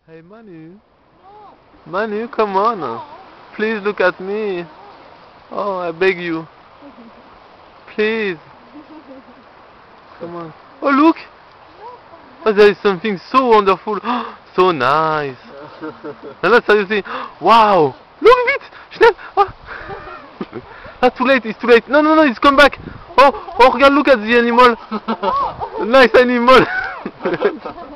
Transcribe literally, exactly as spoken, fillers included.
Hey Manu. No. Manu, come on. No. Please look at me. Oh, I beg you. Please. Come on. Oh, look. Oh, there is something so wonderful. So nice. No, no, seriously. Wow. Look at it. Schnell. Ah. Ah, too late. It's too late. No, no, no. It's come back. Oh, oh, regarde, look at the animal. Nice animal.